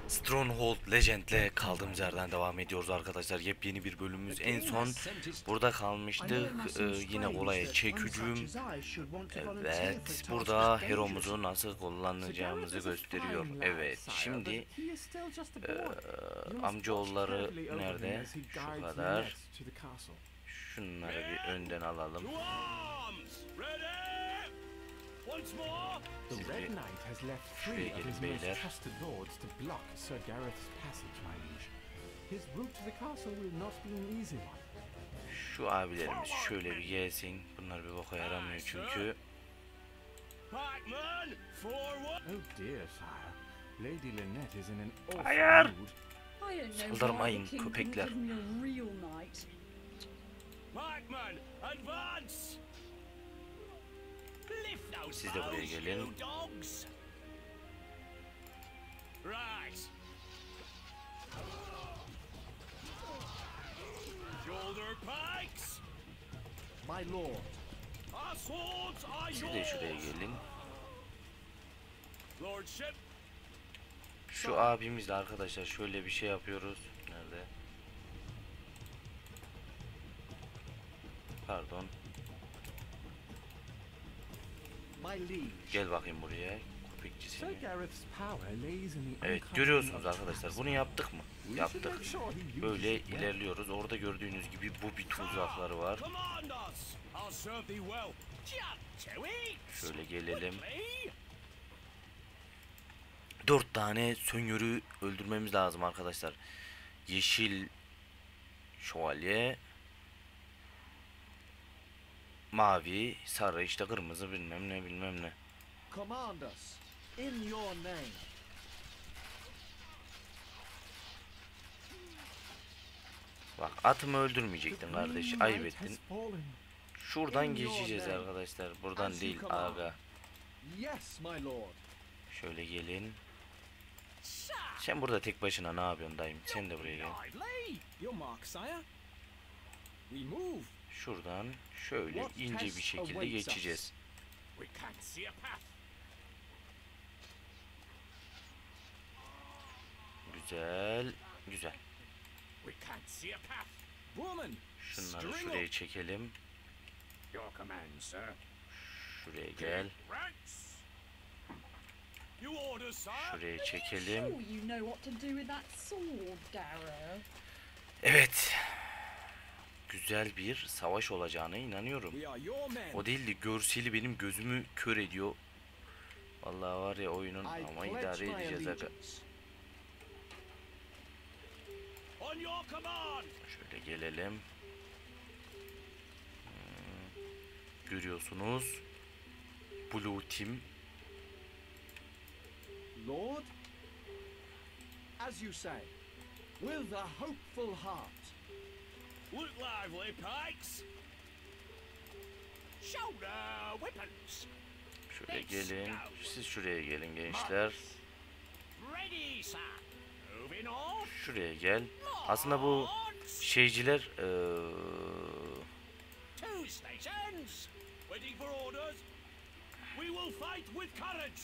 Stronghold Legend'le kaldığımız yerden devam ediyoruz arkadaşlar. Yepyeni bir bölümümüz. En son burada kalmıştık. Yine olaya çek hücum. Evet. Burada hero'muzu nasıl kullanacağımızı gösteriyor. Evet. Şimdi amcaoğulları nerede? Şu kadar. Şunları bir önden alalım. The Red Knight has left three of his most trusted lords to block Sir Gareth's passage, my liege. His route to the castle will not be an easy one. Şu abilerimiz şöyle bir gelsin. Bunlar bir boka yaramıyor çünkü. Oh dear, sire. Lady Lynette is in an Hayır! awful mood. Saldırmayın köpekler. Siz de buraya gelin. My lord. Siz de şuraya gelin. Şu abimizle arkadaşlar şöyle bir şey yapıyoruz. Nerede? Pardon. My liege. Gel bakayım buraya. Köpekçi Sir seni. Gareth's power lays in the Evet görüyorsunuz arkadaşlar. Bunu yaptık mı? Yaptık. Böyle ilerliyoruz. Orada gördüğünüz gibi bu bir tuzakları var. Şöyle gelelim. 4 tane söngörü öldürmemiz lazım arkadaşlar. Yeşil şövalye, mavi, sarı, işte kırmızı, bilmem ne bilmem ne. Command us in your name. Bak atımı öldürmeyecektin kardeş, ayıp ettin. Şuradan geçeceğiz arkadaşlar, buradan değil aga. Yes, my lord. Şöyle gelin. Sen burada tek başına ne yapıyorsun dayım? Sen de buraya gel. Şuradan şöyle ince bir şekilde geçeceğiz. Güzel, güzel. Şunları şuraya çekelim. Şuraya gel. Şuraya çekelim. Evet. Güzel bir savaş olacağına inanıyorum. O değil de görseli benim gözümü kör ediyor. Vallahi var ya oyunun ama idare edeceğiz aga. Şöyle gelelim. Görüyorsunuz. Blue Team. Lord, as you say, with a hopeful heart. Look lively, Pikes. Shoulder weapons. Şöyle gelin. Siz şuraya gelin gençler. Ready, sir. Moving on. Şuraya gel. Aslında bu şeyciler Two stations. Waiting for orders. We will fight with courage.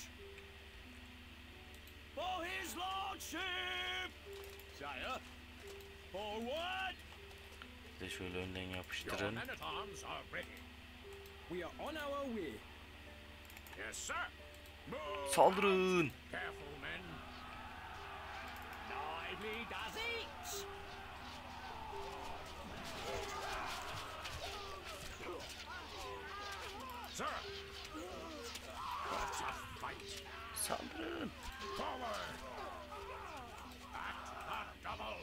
For his lordship. Sire. Forward. de şöyle önden yapıştırın. We are on our way. Yes, sir. Saldırın. Careful, men. Lively does it. Sir. What a fight. Saldırın. Forward. Act a double.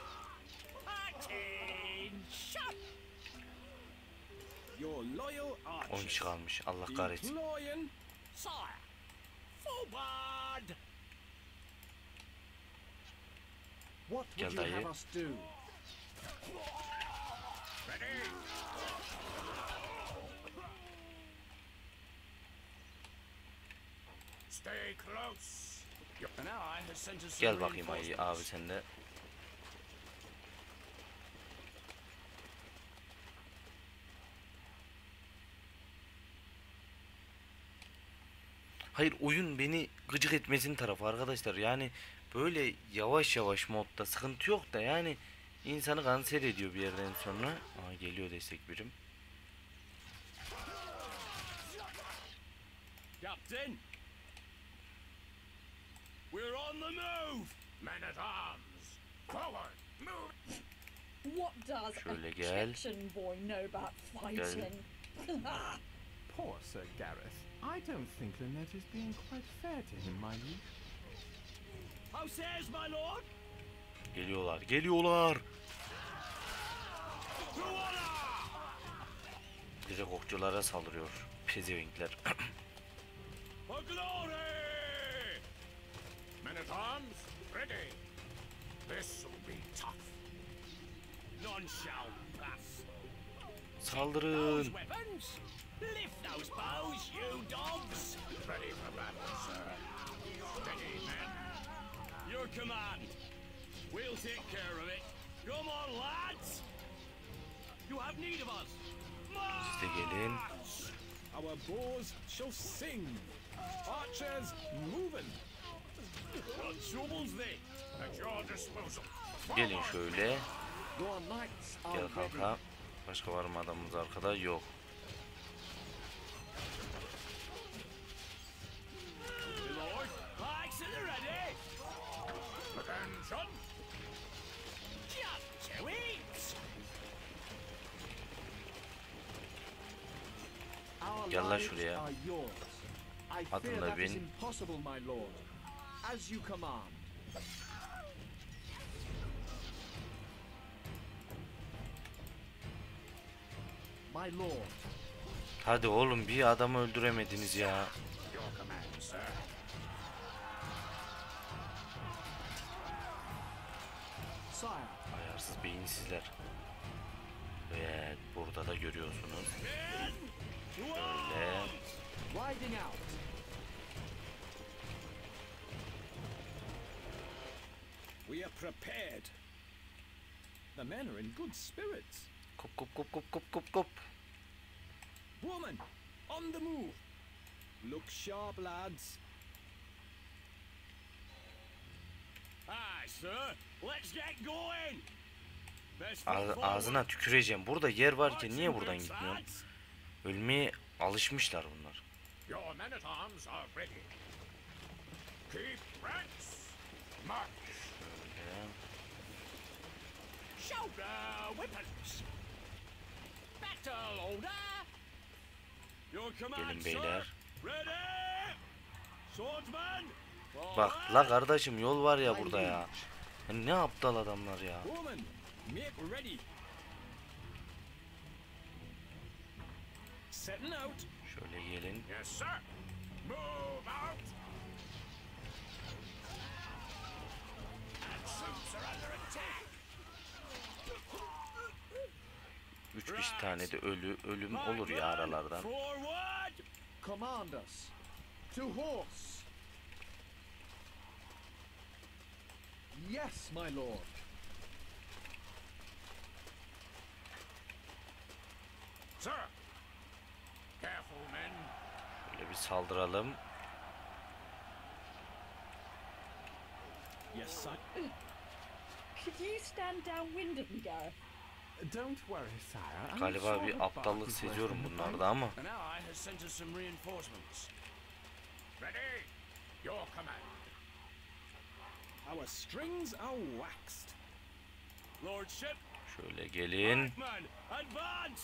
Attention. Your loyal 10 archers. kişi kalmış. Allah kahretsin. Deploying. Sire. Forward. What Gel would you dayı. have us do? Ready. Stay close. An ally has sent us Gel bakayım abi sen de. Hayır oyun beni gıcık etmesin tarafı arkadaşlar. Yani böyle yavaş yavaş modda sıkıntı yok da yani insanı kanser ediyor bir yerden sonra. Aa, geliyor destek birim. Captain, we're on the move. Men at arms, forward, move. What does Şöyle a gel. kitchen boy know about fighting? Poor Sir Gareth. I don't think Lynette is being quite fair to him, my liege. How says my lord? Geliyorlar, geliyorlar. To honor! Direkt okçulara saldırıyor. Pezevenkler. For glory! Men at arms, ready. This will be tough. None shall pass. Saldırın. Those weapons. Lift those bows, you dogs. Ready for battle, sir. Steady, men. Your command. We'll take care of it. Come on, lads. You have need of us. Siz de gelin. Our bows shall sing. Archers moving. What troubles thee? At your disposal. Gelin şöyle. Your knights are Gel ready. kanka. Başka var mı adamımız arkada? Yok. Lord, pikes at the ready. Attention. Just to eat. Our Gel lan lives şuraya. are yours. I fear Atınla that is bin. impossible, my lord. As you command. My lord. Hadi oğlum, bir adamı öldüremediniz ya. Your command, sir. Sire. Ayarsız beyinsizler. Evet, burada da görüyorsunuz. Şöyle. Riding out. We are prepared. The men are in good spirits. Kop kop kop kop kop kop kop. Woman, on the move. Look sharp, lads. Aye, sir. Let's get going. Best foot forward. Ağzına tüküreceğim. Burada yer varken Marching niye buradan groups, gitmiyorsun? lads. Ölmeye alışmışlar bunlar. Your men at arms are ready. Keep ranks. March. Şöyle. Shoulder weapons. Battle order. Your command, Gelin beyler. sir. Ready. Swordsman. Bak forward. la kardeşim, yol var ya burada ya. Ya ne aptal adamlar ya. Woman, make ready. Setting out. Şöyle gelin. Yes, sir. Move out. Troops are under attack. 3-5 tane de ölüm olur ya aralardan. Forward. Command us. To horse. Yes, my lord. Sir. Careful, men. Şöyle bir saldıralım. Yes, sir. Could you stand downwind of me, Gareth? Don't worry, sire. I'm Galiba sure the bir bark aptallık is worth seziyorum in the bunlarda ama. An ally has sent us some reinforcements. Ready. Your command. Our strings are waxed. Lordship. Şöyle gelin. Pikemen, advance.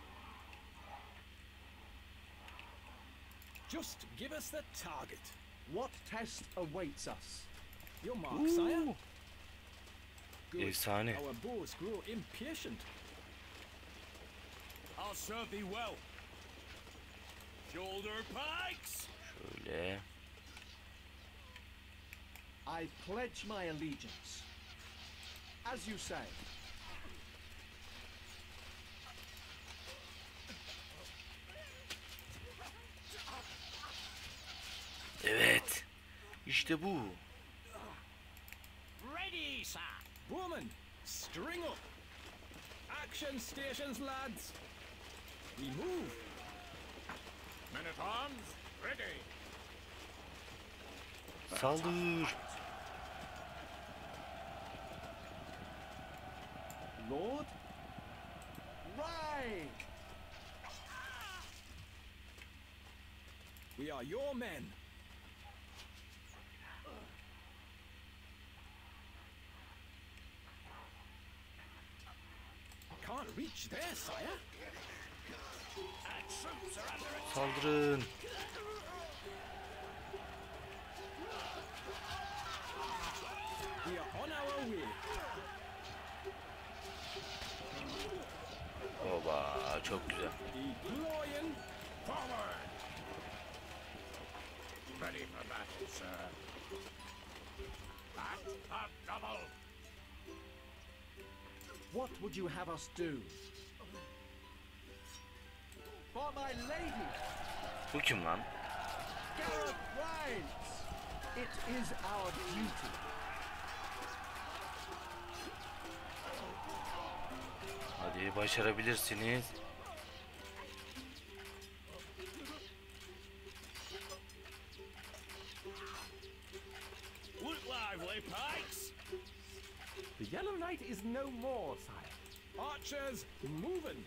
Just give us the target. What test awaits us? Your mark, sire. Good. Efsane. Our bows grow impatient. I'll serve thee well. Shoulder pikes. Şöyle. I pledge my allegiance. As you say. Evet. İşte bu. Ready, sir. Woman, string up. Action stations, lads. We move. Men at arms, ready. Saldır. Lord. Ride! We are your men. Can't reach there, sire. Our troops are under attack. Saldırın. We are on our way. Oba, çok güzel. Deploying. Forward. Ready for battle, sir. At a double. What would you have us do? For my lady, Bu kim lan? Gareth rides! It is our duty. Hadi başarabilirsiniz. Look lively, pikes. The Yellow Knight is no more, sire. Archers, moving.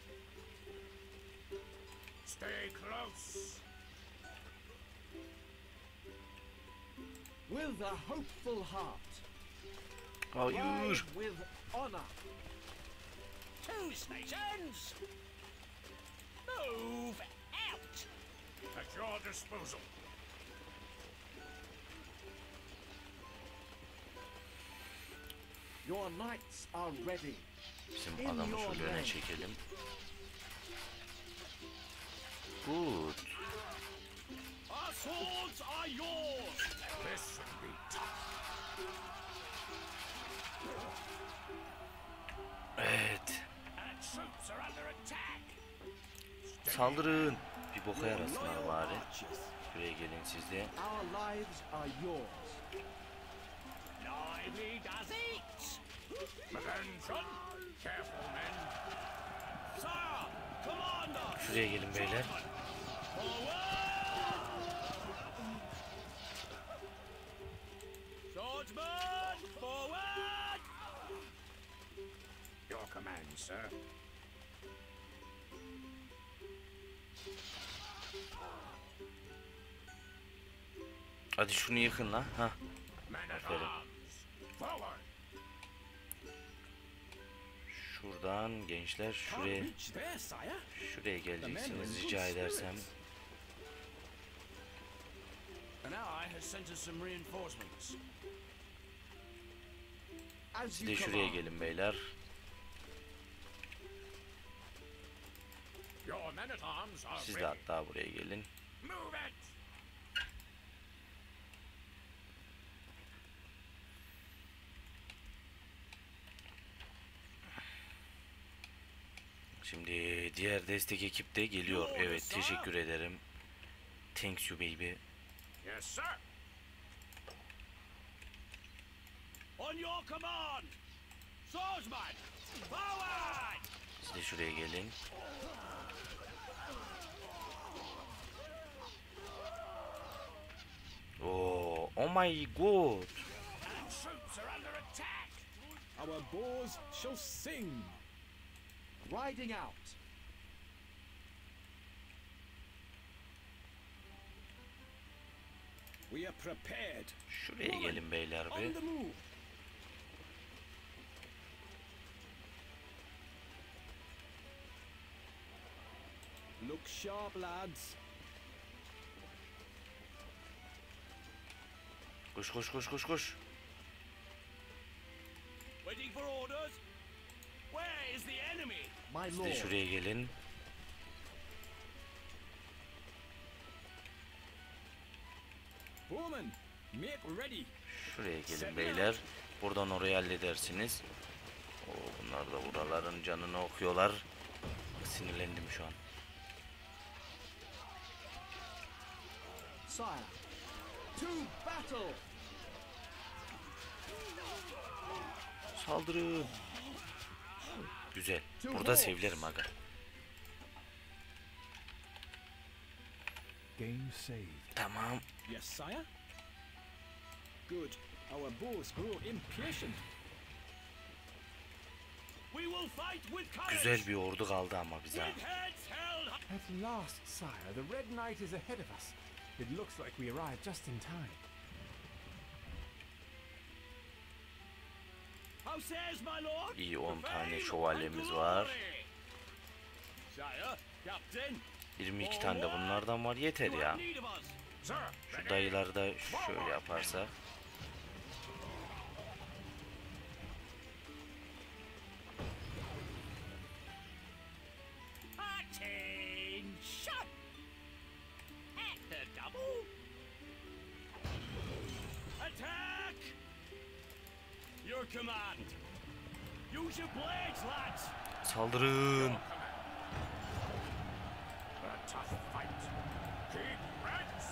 Stay close. With a hopeful heart, Hayır. ride with honor. Two stations. Move out. At your disposal. Your knights are ready. Bizim adamı şöyle öne çekelim. Good. Our swords are yours. This should be tough. Evet. Our troops are under attack. Saldırın. Bir boka yarasınlar bari. Archers. Şuraya gelin siz de. Our lives are yours. Lively does it. Attention. Careful, men. Sir, commander. Şuraya gelin beyler. Swordsman, forward! Your command, sir. Hadi şunu yıkın lan. Hah. Men at Aferin. arms, forward! Şuradan gençler şuraya Can't reach there, sire. şuraya geleceksiniz rica edersem. An ally has sent us some reinforcements. As Siz you de şuraya command. gelin beyler. Your men at arms are Siz de ready. hatta buraya gelin. Move it! Şimdi diğer destek ekip de geliyor. Evet, teşekkür ederim. Thanks you baby. Yes, sir. On your command! Swordsman, forward! Siz de şuraya gelin. Oh my god. Our troops are under attack! Our bows shall sing! Riding out. We are prepared. Şuraya gelin beyler On bir. the move! Look sharp, lads. Koş koş koş koş koş. Waiting for orders? Where is the enemy? My Siz de lord. şuraya gelin. Woman, make ready. Şuraya gelin beyler. Buradan oraya halledersiniz. Oo, bunlar da buraların canını okuyorlar. Sinirlendim şu an. Sire. To battle. Saldırın. Güzel. Burada sevlerim aga. Game saved. Tamam. Yes, sire. Good. Our bows grow impatient. We will fight with courage. Güzel bir ordu kaldı ama bize. With heads held high. At last, sire, the Red Knight is ahead of us. It looks like we arrived just in time. How says my lord? İyi 10 For tane fame şövalyemiz and var. glory. Sire, Captain. 22 tane de bunlardan var. Yeter You ya. have need of us. Sir, Şu dayıları da şöyle yaparsak. Attention! At the double. Attack! Your command. Use your blades, lads. Saldırın. A tough fight. Keep ranks.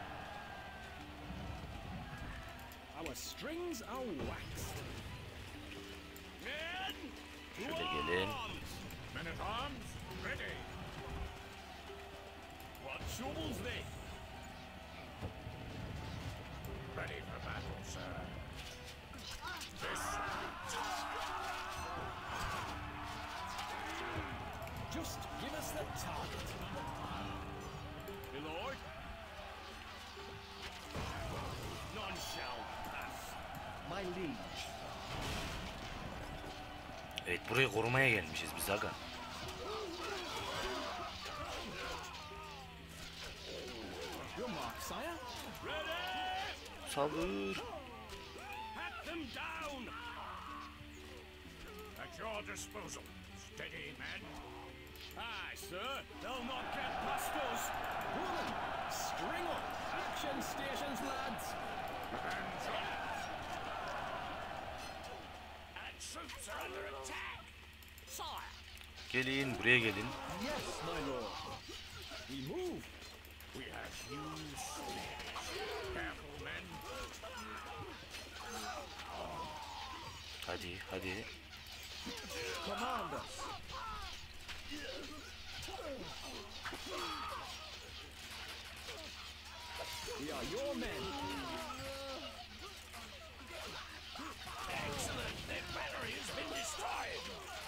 Our strings are waxed. Men, Şöyle to gelin. arms. Men at arms, ready. What troubles thee? Ready for battle, sir. This just give us the target. My lord. None shall pass. My liege. Evet, burayı korumaya gelmişiz biz aga. Your mark, sire. Ready! Saldır. Pat them down! At your disposal. Steady, men. Aye, sir. They'll not get past us. Woman, string up. Action stations, lads. Hands up. And troops are under attack. Sire. Gelin, buraya gelin. Yes, my lord. We move. We have huge slaves. Careful, men. Hadi, hadi. Command us. We are your men. Excellent. Their battery has been destroyed.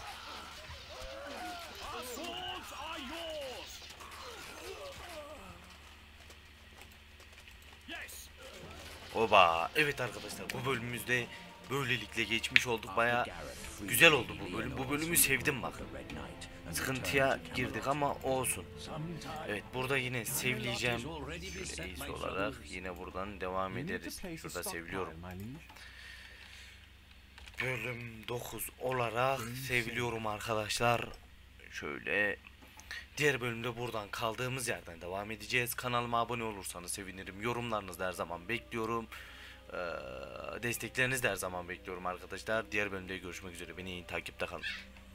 Our swords are yours. Yes. Oba. Evet arkadaşlar, bu bölümümüzde böylelikle geçmiş olduk. Baya güzel oldu bu bölüm. Bu bölümü sevdim bak. Sıkıntıya girdik ama olsun. Evet, burada yine sevleyeceğim. Şöyle ace olarak yine buradan devam You need to ederiz. place a Şurada stockpile, seviliyorum. my liege. Bölüm 9 olarak seviliyorum arkadaşlar. Şöyle diğer bölümde buradan kaldığımız yerden devam edeceğiz. Kanalıma abone olursanız sevinirim. Yorumlarınızı da her zaman bekliyorum. Desteklerinizi de her zaman bekliyorum arkadaşlar. Diğer bölümde görüşmek üzere. Beni takipte kalın.